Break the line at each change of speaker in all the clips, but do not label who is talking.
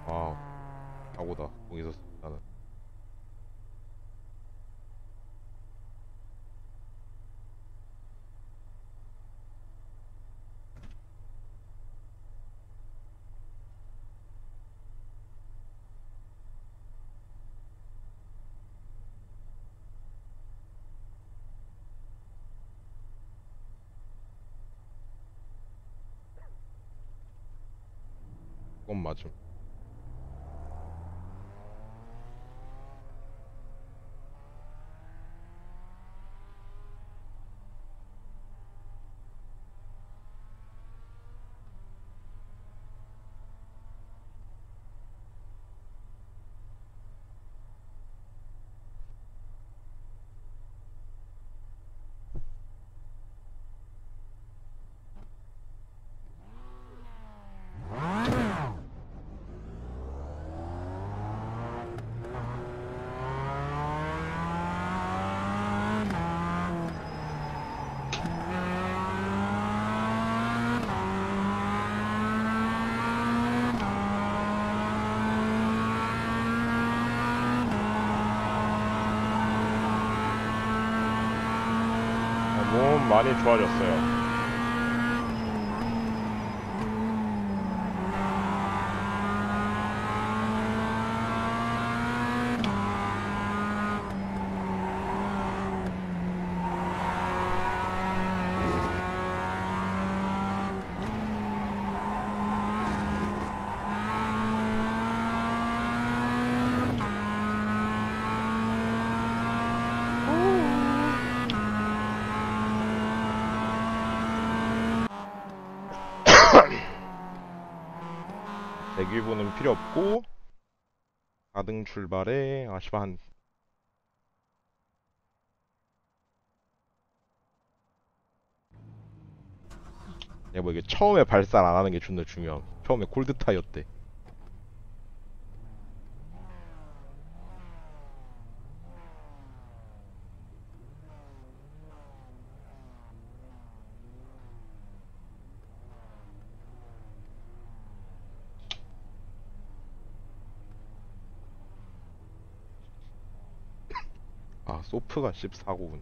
아, 사고다. 거기서 나는. 그건 맞음. 몸 많이 좋아졌어요. 대기부는 필요 없고 4등 출발에 아씨발 한 야 뭐 이게 처음에 발산 안 하는 게 존나 중요함. 처음에 골드 타이어 때. 아 소프가 14고군.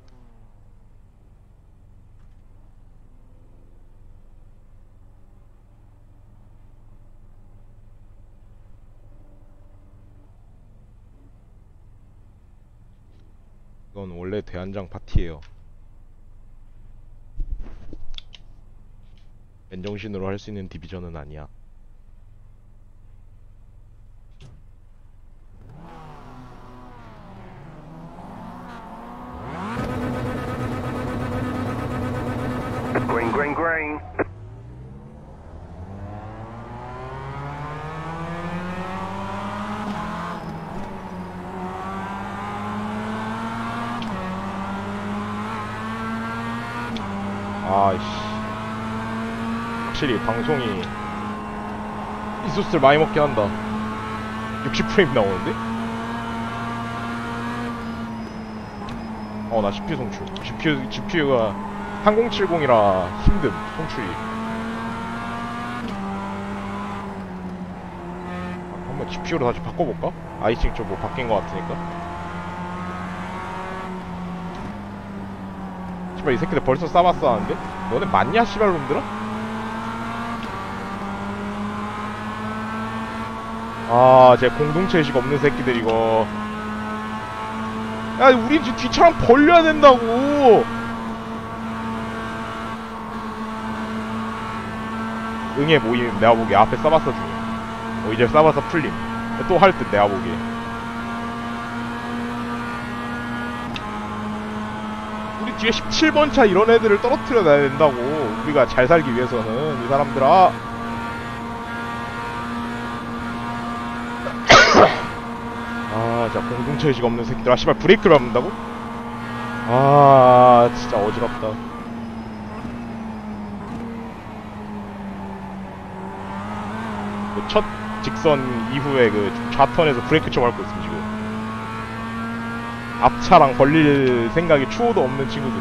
이건 원래 대한장 파티예요. 맨정신으로 할 수 있는 디비전은 아니야.
Green, green, green.
아이씨. 확실히 방송이 이 소스를 많이 먹긴 한다. 60프레임 나오는데? 나 CPU 송출. GPU가 3070이라 힘듦, 송출이. 한번 GPU로 다시 바꿔볼까? 아이싱 좀 뭐 바뀐 것 같으니까. 씨발, 이 새끼들 벌써 싸봤어 하는데? 너네 맞냐, 씨발 놈들아? 아, 쟤 공동체의식 없는 새끼들, 이거. 야, 우린 지금 뒷차랑 벌려야 된다고! 응애 모임, 내가 보기에 앞에 싸봤어 중에. 이제 싸봐서 풀림. 또 할 듯, 내가 보기에. 우리 뒤에 17번 차 이런 애들을 떨어뜨려 놔야 된다고. 우리가 잘 살기 위해서는, 이 사람들아. 아, 진짜 공동체의식 없는 새끼들. 아, 씨발, 브레이크를 밟는다고? 아, 진짜 어지럽다. 그 첫 직선 이후에 그 좌턴에서 브레이크 쳐 밟고 있음, 지금. 앞차랑 벌릴 생각이 추호도 없는 친구들이.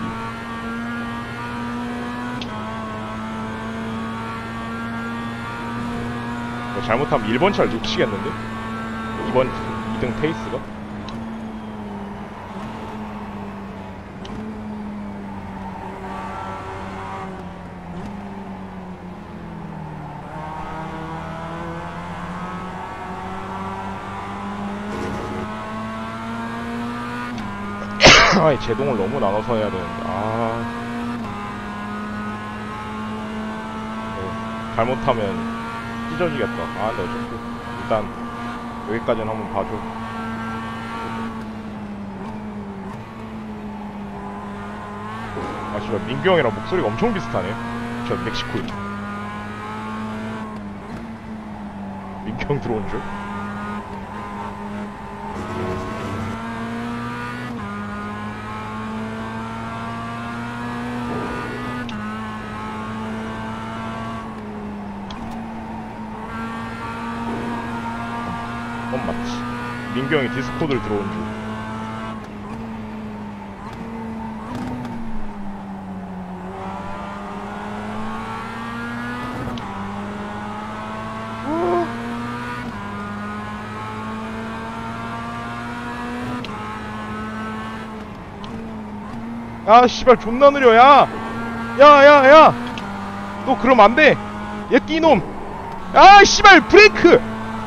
이거 잘못하면 1번 차를 놓치겠는데? 2번 2등 페이스가? 아이 제동을 너무 나눠서 해야 되는데 잘못하면 찢어지겠다. 근데 어차피 일단 여기까지는 한번 봐줘. 씨발 민규 형이랑 목소리가 엄청 비슷하네. 저 멕시코인. 민규 형 들어온 줄? 맞지. 민규 형이 디스코드를 들어온 줄. 씨발 존나 느려. 야 너 그럼 안돼. 얘 끼놈. 씨발 브레이크.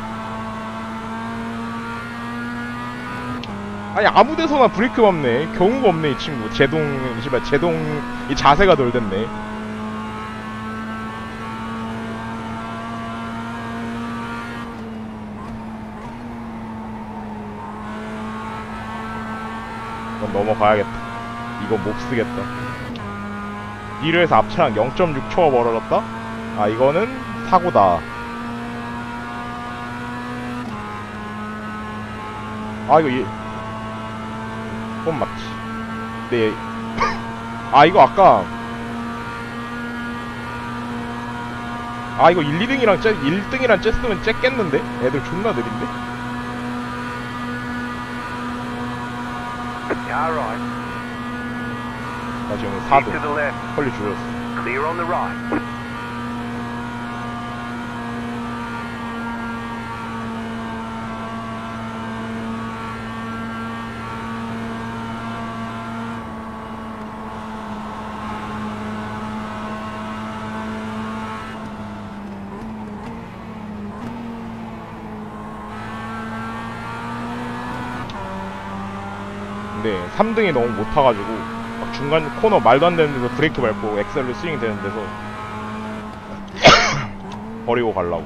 아니 아무데서나 브레이크 밟네. 경우가 없네 이 친구. 씨발 제동 이 자세가 덜 됐네. 이건 넘어가야겠다. 이거 몹쓰겠다. 뒤로해서 앞차랑 0.6초가 멀어졌다? 이거는 사고다. 이거 그건 맞지. 네. 이거 아까 이거 1, 2등이랑 1등이랑 쬐으면 쬐겠는데? 애들 존나 느린데? 나 지금 4등 컬리 줄였어.
Clear on the right.
근데 3등이 너무 못 타가지고 막 중간 코너 말도 안 되는 데서 브레이크 밟고 엑셀로 스윙 되는 데서 버리고 가려고.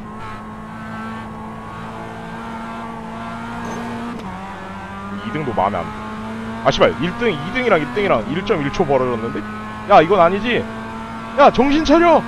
이 2등도 마음에 안 돼. 씨발 2등이랑 1.1초 벌어졌는데? 야 이건 아니지. 야 정신 차려.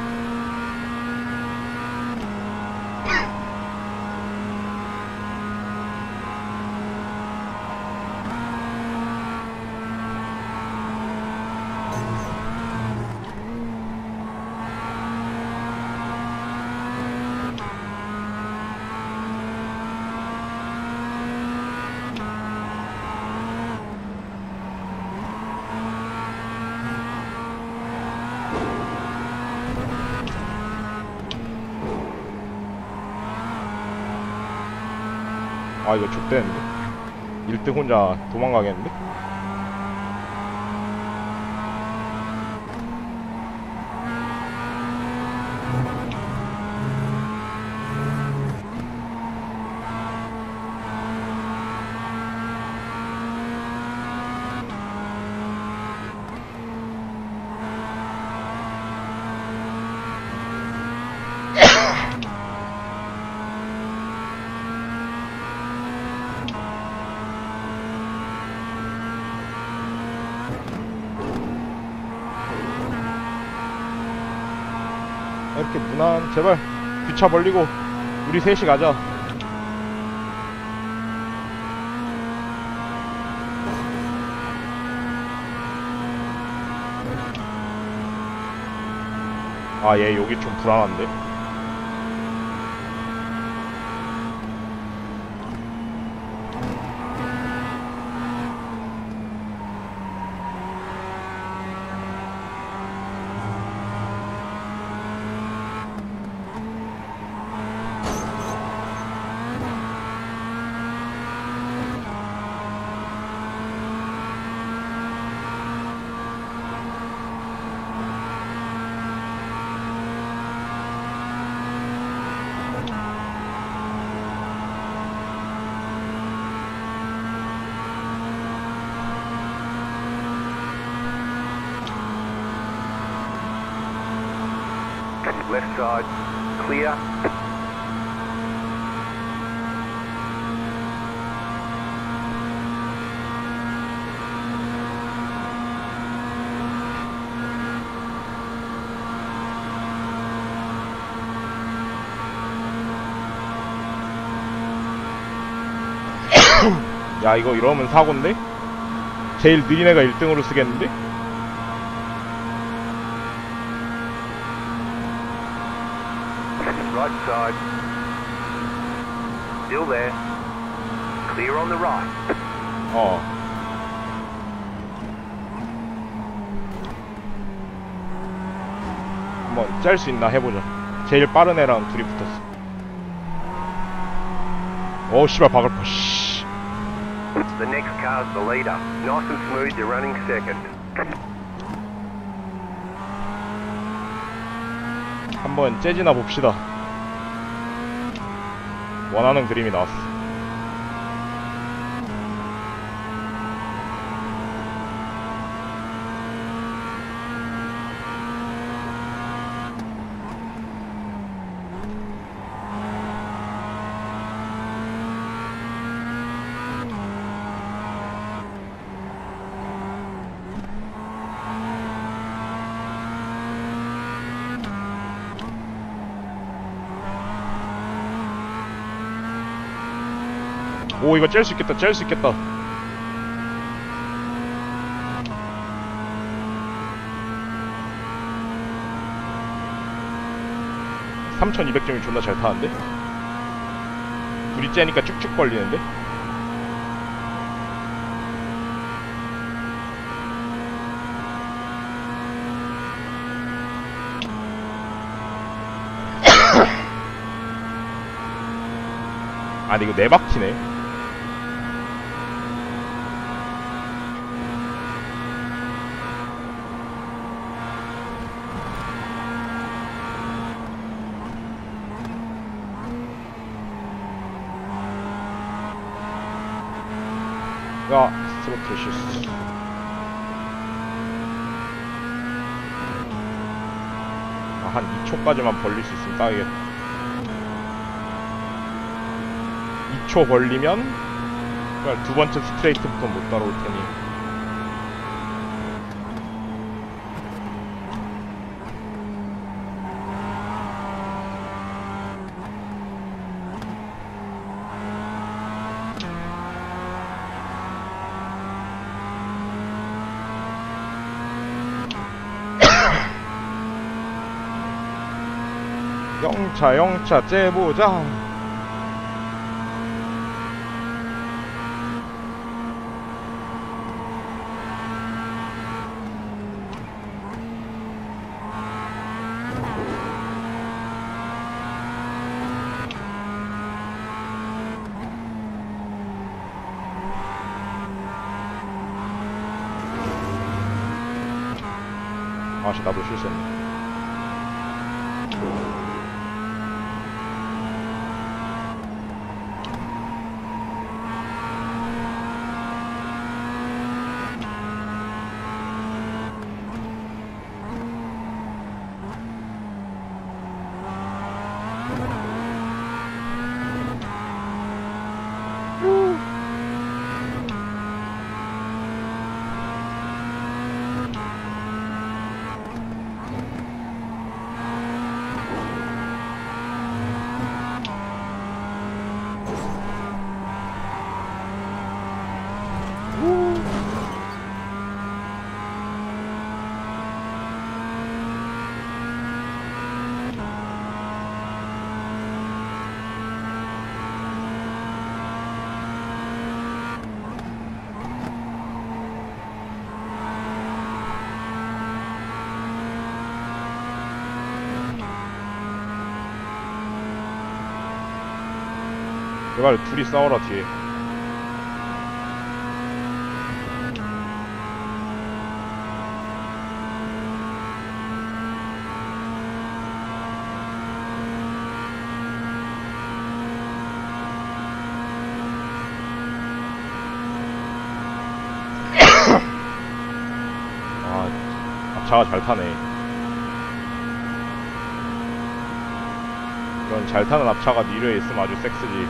이거 족대는데? 1등 혼자 도망가겠는데? 이렇게 무난. 제발 귀차 벌리고 우리 셋이 가자. 얘 여기 좀 불안한데.
Left side. Clear.
야, 이거 이러면 사고인데? 제일 느린 애가 1등으로 쓰겠는데?
Right side. Still there. Clear on the right.
한번 짤 수 있나 해보자. 제일 빠른 애랑 둘이 붙었어. 씨발 박을퍼. 씨.
The next car's the leader. Nice and smooth, you're running second.
한번 재지나 봅시다. 원하는 그림이 나왔어. 오, 이거 짤 수 있겠다, 짤 수 있겠다. (3200점이) 존나 잘 타는데? 둘이 째니까 쭉쭉 걸리는데? 아니, 이거 네 바퀴네. 야, 스로틀 실수. 한 2초까지만 벌릴 수 있으면 딱이겠다. 2초 벌리면 그냥 두 번째 스트레이트부터 못 따라올 테니. 영차 째보자. 아씨, 나도 실수했네. 제발 둘이 싸워라 뒤에. 아, 앞차가 잘 타네. 이런 잘 타는 앞차가 니르에 있으면 아주 섹스지.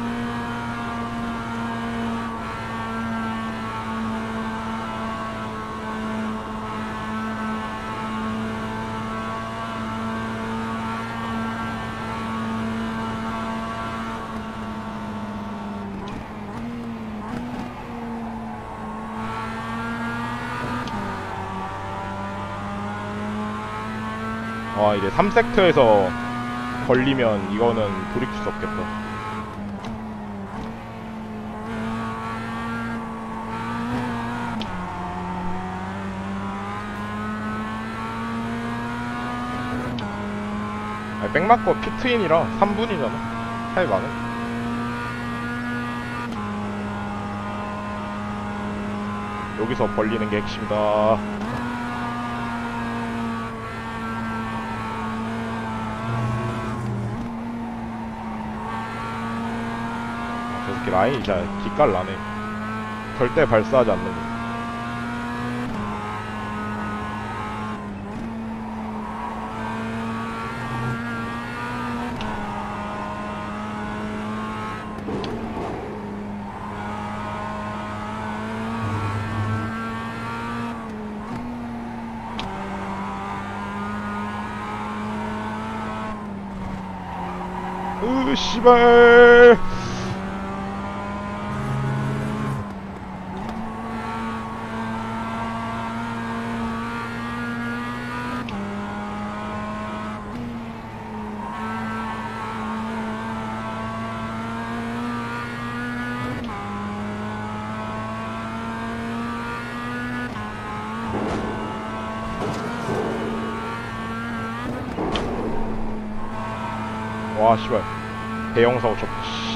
아, 이제 3섹터에서 걸리면 이거는 돌이킬 수 없겠다. 아니, 백 맞고 피트인이라 3분이잖아. 차이 많아. 여기서 벌리는 게 핵심이다. 이렇게 라인이 진짜 기깔나네. 절대 발사하지 않는 거. 씨발. 와, 씨발. 대형 사고 쳤다. 씨.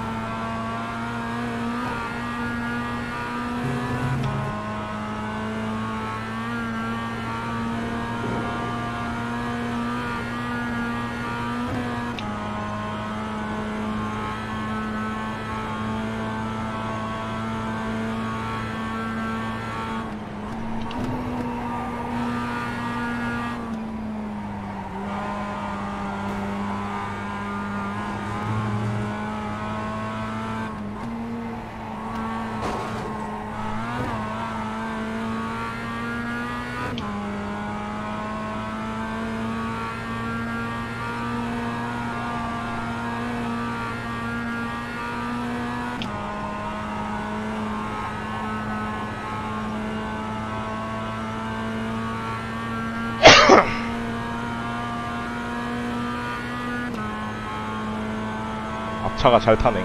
앞차가 잘 타네.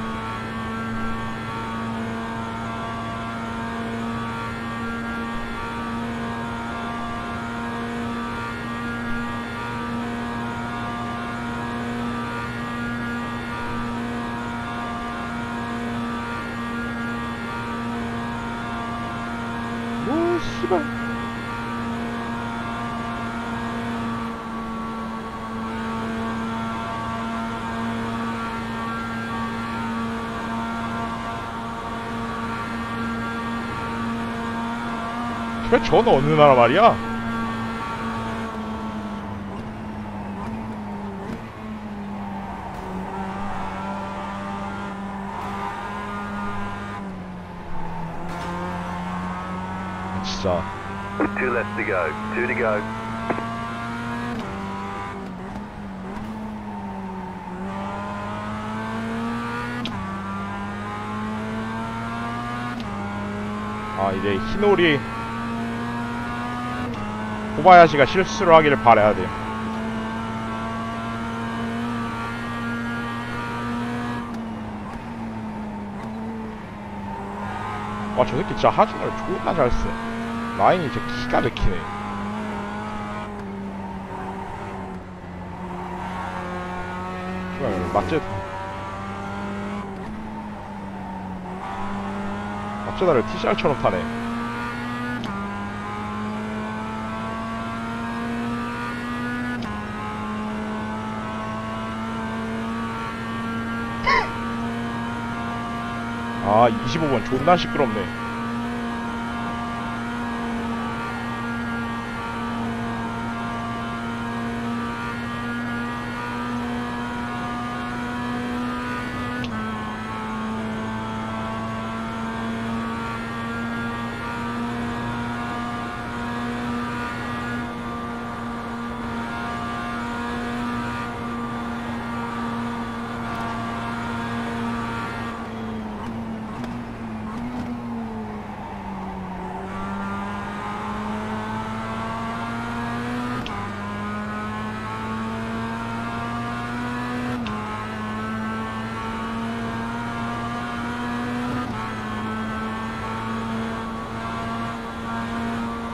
오, 씨발. 그래, 저는 어느 나라 말이야? 진짜.
2 left to go. 2 to go.
아, 이제 히노리 코바야시가 실수를 하기를 바라야 돼. 와, 저 새끼 진짜 하중을 존나 잘 쓰. 라인이 진짜 기가 막히네. 마체다를 TCR처럼 타네. 아, 25번 존나 시끄럽네.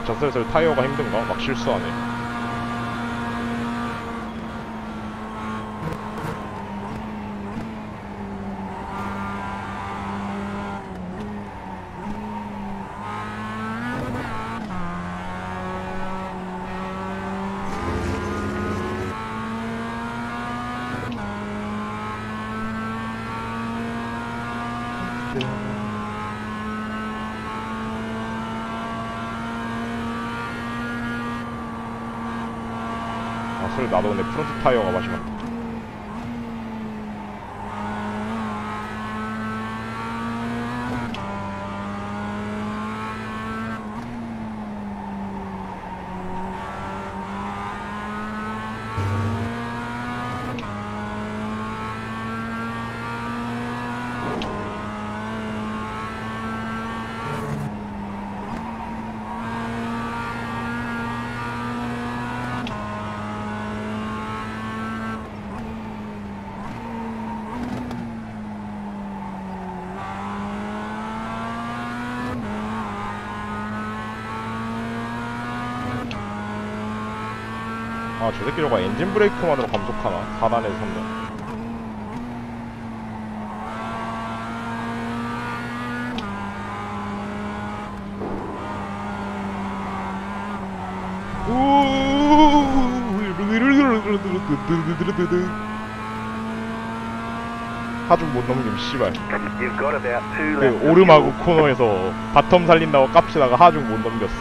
진짜 슬슬 타이어가 힘든가? 막 실수하네. 아, 소리 나도 근데 프론트 타이어가 맛이 많다. 아, 저 새끼 저거 엔진 브레이크만으로 감속하나? 4단에서 3단. 하중 못 넘김, 씨발.
You've got about 2
그
laps.
오르마구 코너에서 바텀 살린다고 깝치다가 하중 못 넘겼어.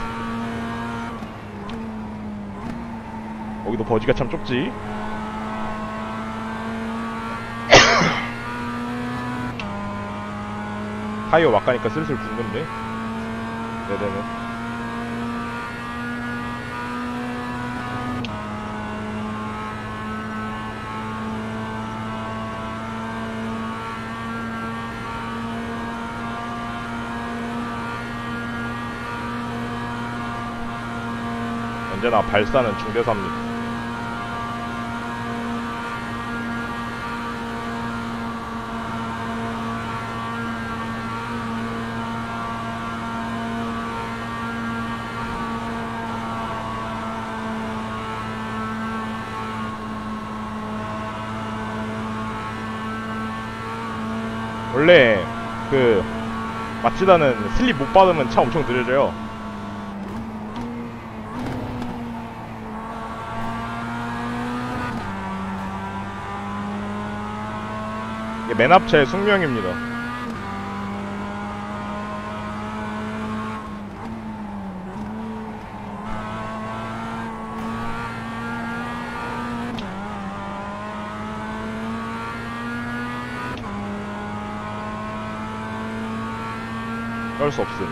거기도 버지가 참 좁지. 타이어 막 가니까 슬슬 붙는데. 네네네. 언제나 발사는 중대사입니다. 원래 그 마치다는 슬립 못 받으면 차 엄청 느려져요. 이게 맨 앞차의 숙명입니다. 어쩔 수 없음.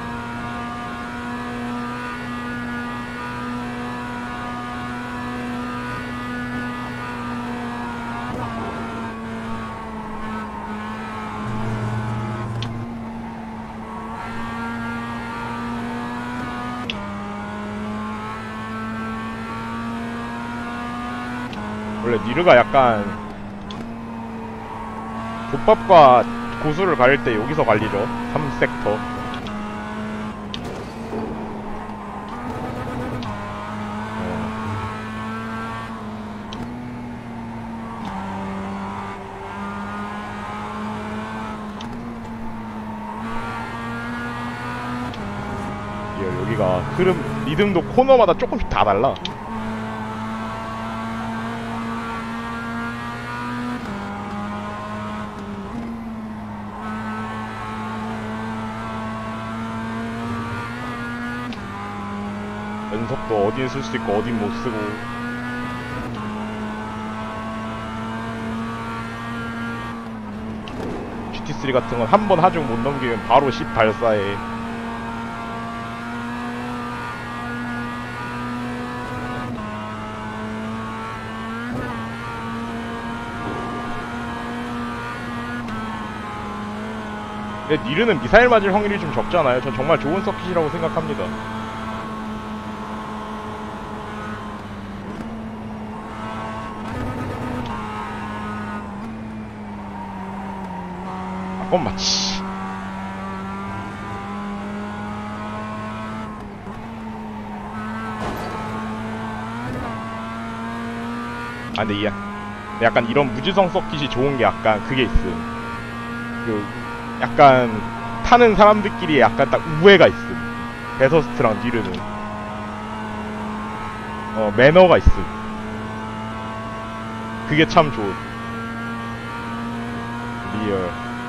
원래 니르가 약간 족밥과 고수를 가릴 때 여기서 갈리죠. 3섹터. 여기가 흐름, 리듬도 코너마다 조금씩 다 달라. 연속도 어딘 쓸 수 있고 어딘 못 쓰고. GT3 같은 건 한 번 하중 못 넘기면 바로 10 발사해. 근데 니르는 미사일 맞을 확률이 좀 적잖아요. 전 정말 좋은 서킷이라고 생각합니다. 그건 맞지. 근데 이 약간 이런 무지성 서킷이 좋은 게 약간 그게 있음. 그 약간 타는 사람들끼리 약간 딱 우애가 있음. 베서스트랑 니르는 매너가 있음. 그게 참 좋은. 리얼.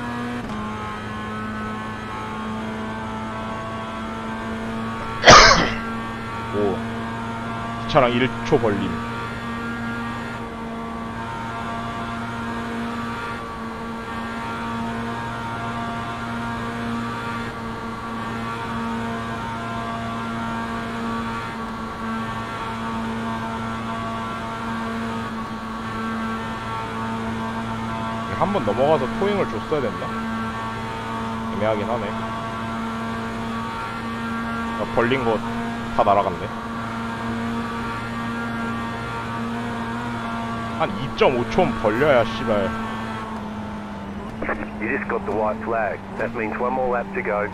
오, 기차랑 1초 벌림. 한 번 넘어가서 토잉을 줬어야 됐나? 애매하긴 하네. 벌린 거 다 날아갔네. 한 2.5초는 벌려야 씨발.
You just got the white flag. That means one more lap to go.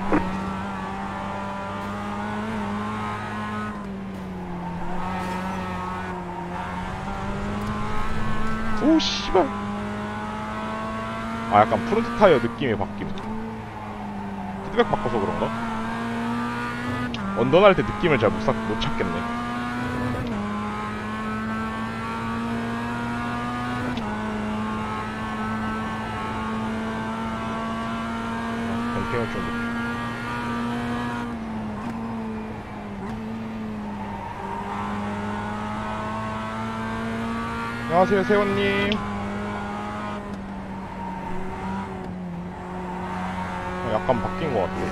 오 씨발. 아 약간 프론트 타이어 느낌이 바뀜. 피드백 바꿔서 그런가? 언더날 때 느낌을 잘 못 찾겠네. 뱅킹을 좀 높이. 안녕하세요 세원님. 약간 바뀐 것 같아.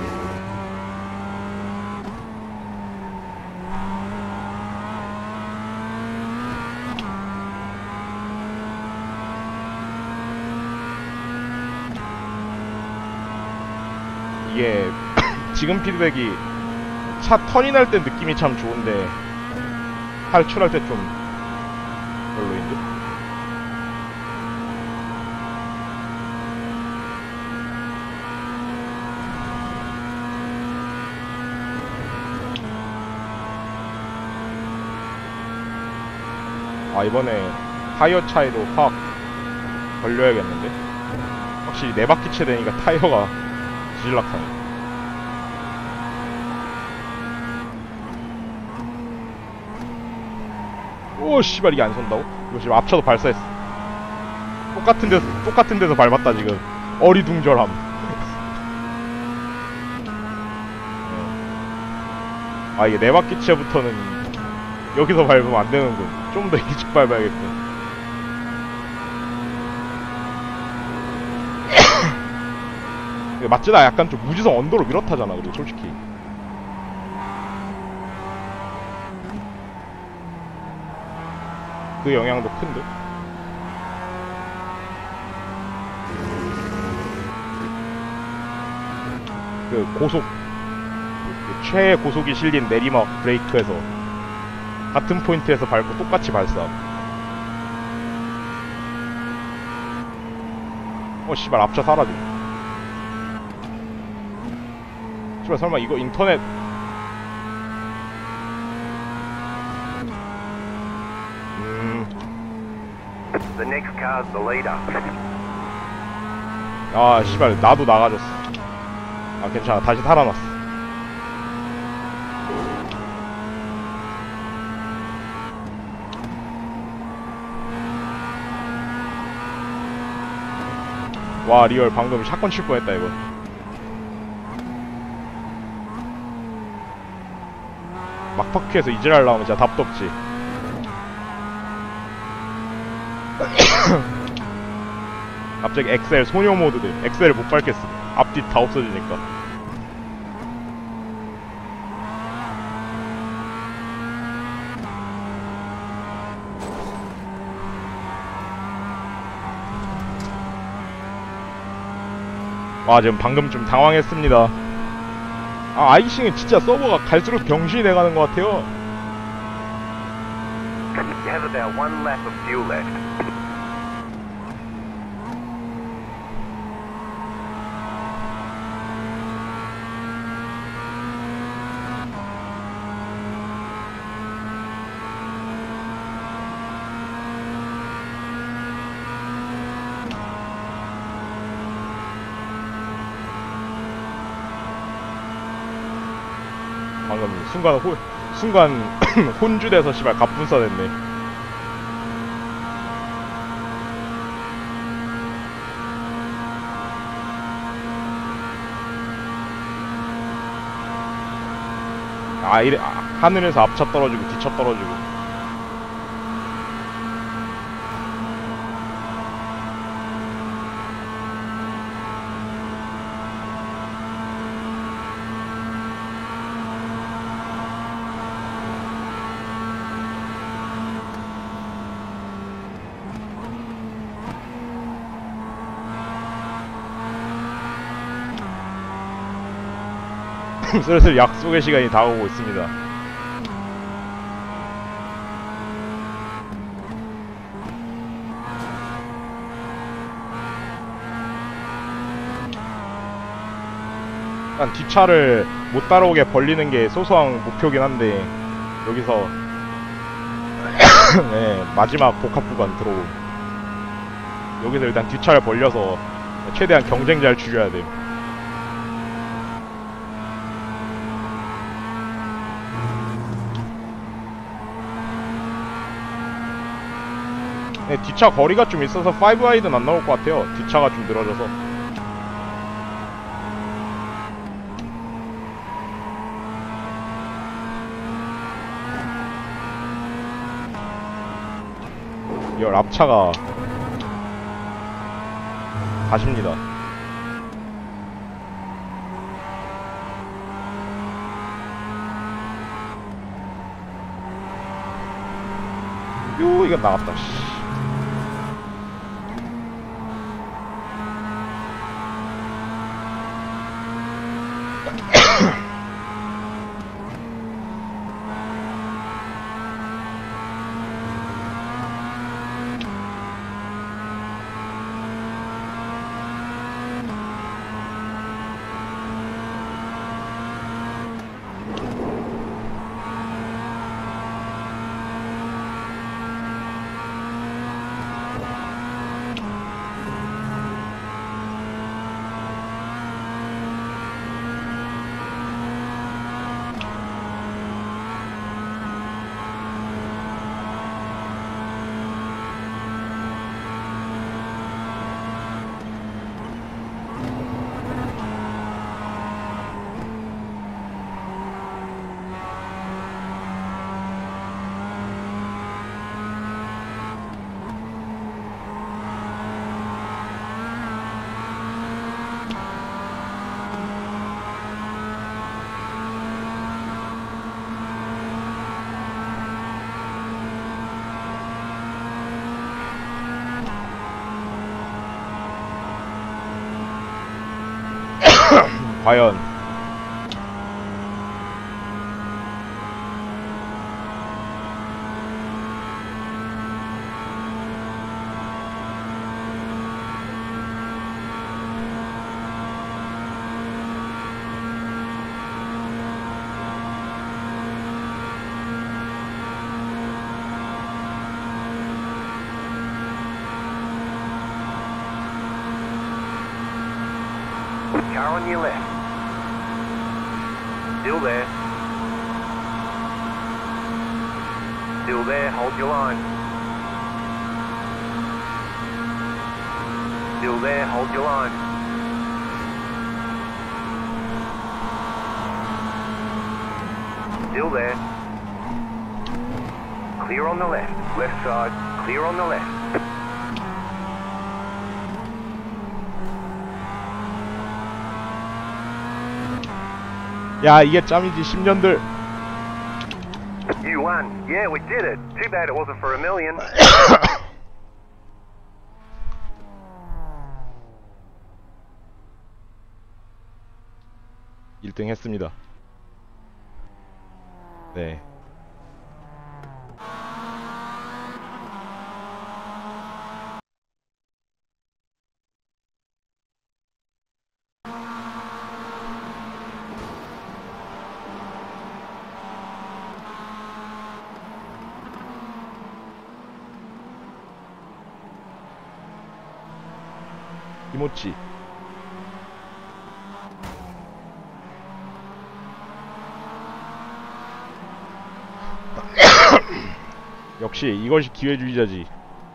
이게 지금 피드백이 차 터닝할 때 느낌이 참 좋은데 탈출할 때 좀 별로인 듯? 아 이번에 타이어 차이도 확 걸려야겠는데? 확실히 4바퀴째 되니까 타이어가 지질락하네. 오 씨발 이게 안 선다고? 이거 지금 앞차도 발사했어. 똑같은 데서 밟았다 지금. 어리둥절함. 아 이게 4바퀴째부터는 여기서 밟으면 안 되는군. 좀 더 일찍 밟아야겠군. 맞지나 약간 좀 무지성 언더로 밀어타잖아. 그리고 솔직히 그 영향도 큰데. 그 고속 그 최애 고속이 실린 내리막 브레이크에서 같은 포인트에서 밟고 똑같이 발사. 씨발 앞차 사라져. 씨발 설마 이거 인터넷
The next car's the leader.
아 씨발 나도 나가줬어. 아 괜찮아 다시 살아났어. 와 리얼 방금 샷건 칠 뻔했다 이거. 막바퀴에서 이질할 나오면 진짜 답도 없지. 갑자기 엑셀 소녀 모드들. 엑셀을 못 밟겠어. 앞뒤 다 없어지니까. 와 지금 방금 좀 당황했습니다. 아 아이싱은 진짜 서버가 갈수록 병신이 돼가는 것 같아요.
You have about one lap of fuel left.
방금 순간 혼주돼서 씨발 갑분싸 됐네. 하늘에서 앞차 떨어지고 뒤차 떨어지고. 슬슬 약속의 시간이 다가오고 있습니다. 일단 뒷차를 못 따라오게 벌리는 게 소소한 목표긴 한데 여기서 네, 마지막 복합 구간 들어오고 여기서 일단 뒷차를 벌려서 최대한 경쟁자를 죽여야 돼요. 네, 뒷차 거리가 좀 있어서 5와이드는 안 나올 것 같아요. 뒷차가 좀 늘어져서. 이 앞차가 가십니다. 요, 이건 나갔다. 씨. 과연
Car on your left. Still there. Still there, hold your line. Still there, hold your line. Still there. Clear on the left. Left side, clear on the left.
야, 이게 짬이지 10년들.
You won. Yeah, we did it. Too bad it wasn't for $1 million.
(1등) 했습니다. 네. 이모치. 역시 이것이 기회주의자지.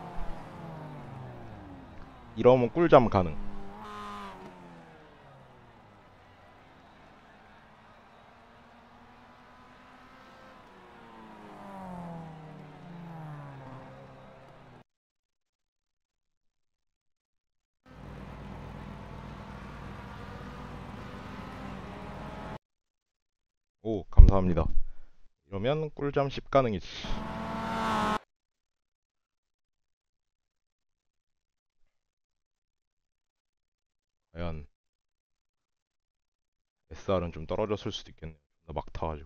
이러면 꿀잠 가능. 오, 감사합니다. 이러면 꿀잠 10 가능이지. 과연 SR은 좀 떨어졌을 수도 있겠네요. 나 막 타가지고.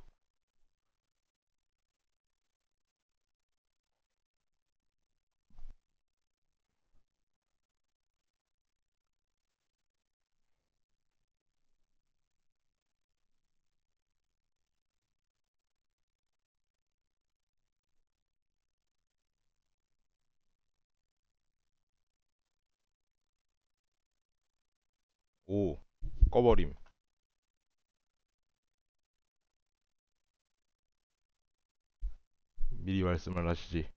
오, 꺼버림. 미리 말씀을 하시지.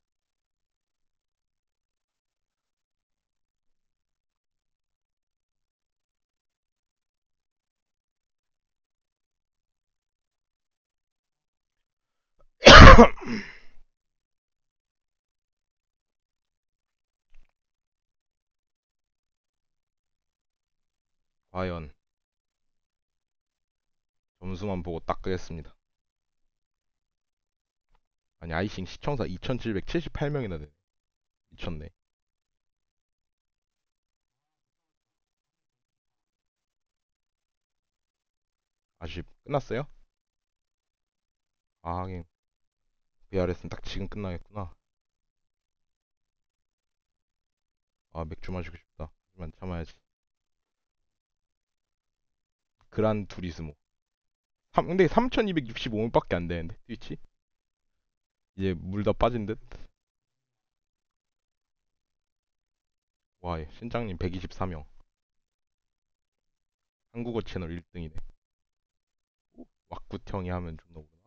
과연 점수만 보고 딱 끄겠습니다. 아니, 아이싱 시청자 2778명이나 되네. 미쳤네. 아쉽. 끝났어요? 아, 하긴 VRS는 딱 지금 끝나겠구나. 아, 맥주 마시고 싶다. 하지만 참아야지. 그란 투리스모. 근데 3265원밖에 안 되는데 트위치? 이제 물 다 빠진 듯? 와, 신장님 124명. 한국어 채널 1등이네. 왁구형이 하면 존나 오구나.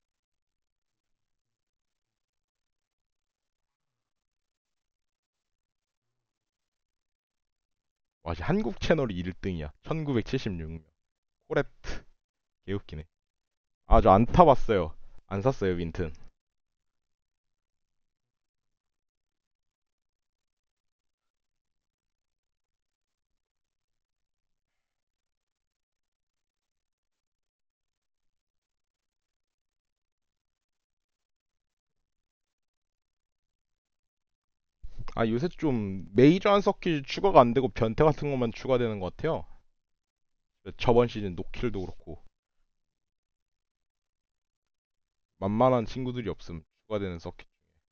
와, 한국 채널이 1등이야. 1976명. 코레트. 개웃기네. 아, 저 안 타봤어요. 안 샀어요, 윈튼. 아, 요새 좀 메이저한 서킷 추가가 안 되고 변태 같은 것만 추가되는 것 같아요. 저번 시즌 노킬도 그렇고. 만만한 친구들이 없음. 추가되는 서킷.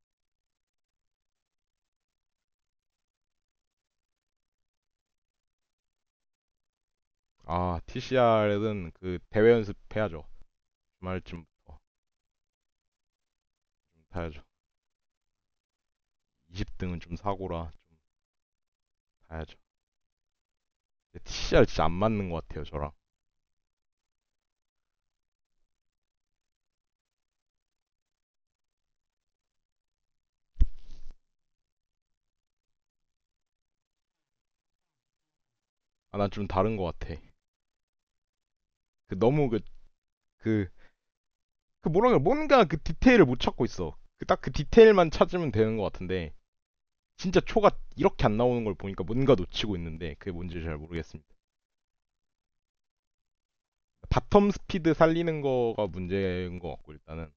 아, TCR은 그 대회 연습해야죠. 주말쯤부터 좀 타야죠. 20등은 좀 사고라 좀 타야죠. TCR 진짜 안 맞는 것 같아요, 저랑. 아, 난 좀 다른 것 같아. 그 너무 그, 뭐라 그래, 뭔가 그 디테일을 못 찾고 있어. 그 딱 그 디테일만 찾으면 되는 것 같은데, 진짜 초가 이렇게 안 나오는 걸 보니까 뭔가 놓치고 있는데, 그게 뭔지 잘 모르겠습니다. 바텀 스피드 살리는 거가 문제인 것 같고, 일단은.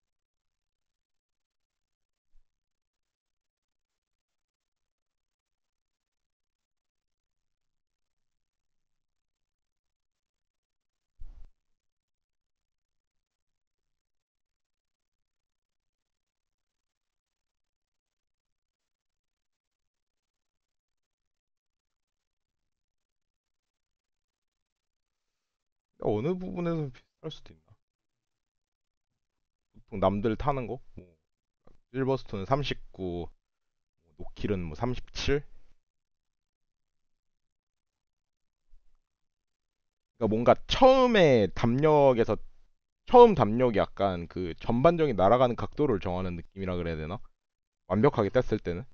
어느 부분에서 비슷할 수도 있나? 보통 남들 타는 거? 뭐, 실버스톤은 39, 노킬은 뭐 37? 그러니까 뭔가 처음 담력이 약간 그 전반적인 날아가는 각도를 정하는 느낌이라 그래야 되나? 완벽하게 뗐을 때는.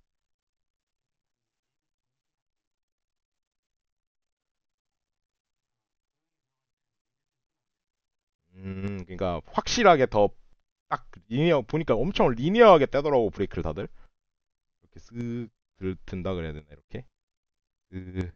그러니까 확실하게 더 딱 리니어 보니까 엄청 리니어하게 떼더라고 브레이크를 다들. 이렇게 쓱 든다 그래야 되나 이렇게. 그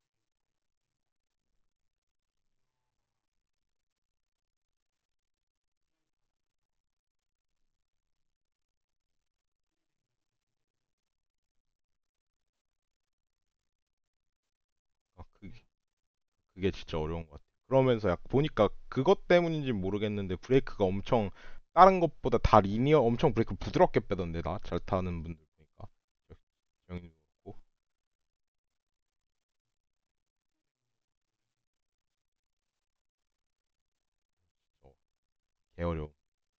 아, 그게 진짜 어려운 것 같아. 그러면서 약 보니까 그것 때문인지 모르겠는데 브레이크가 엄청 다른 것보다 다 리니어 엄청 브레이크 부드럽게 빼던데 나 잘 타는 분들 보니까. 정인도 그렇고. 어, 개 어려워.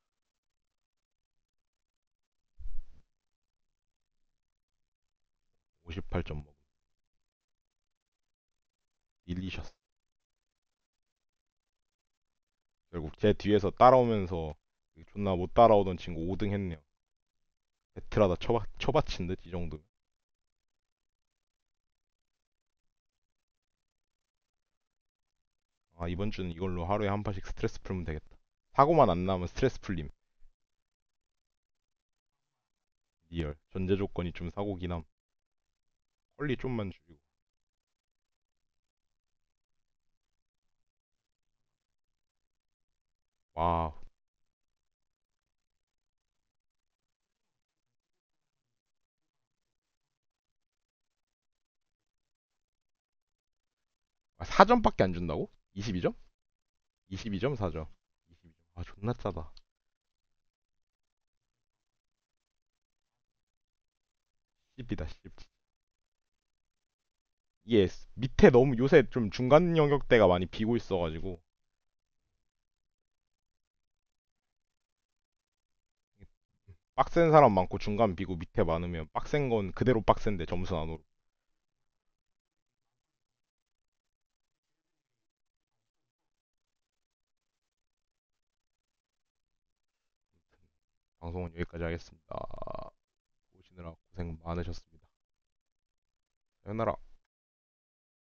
58점 먹음. 밀리셨어. 결국 제 뒤에서 따라오면서 존나 못 따라오던 친구 5등 했네요. 배틀하다 처받친 듯 이 정도. 아 이번 주는 이걸로 하루에 한 번씩 스트레스 풀면 되겠다. 사고만 안 나면 스트레스 풀림. 리얼. 전제 조건이 좀 사고긴 함. 퀄리 좀만 줄이고. 와. 아, 4점밖에 안 준다고? 22점? 22점 4점. 22점. 아 존나 짜다. 10이다 10. 이게 밑에 너무 요새 좀 중간 영역대가 많이 비고 있어가지고 빡센 사람 많고 중간 비고 밑에 많으면 빡센 건 그대로 빡센데 점수 안 오르고. 방송은 여기까지 하겠습니다. 보시느라 고생 많으셨습니다. sayonara.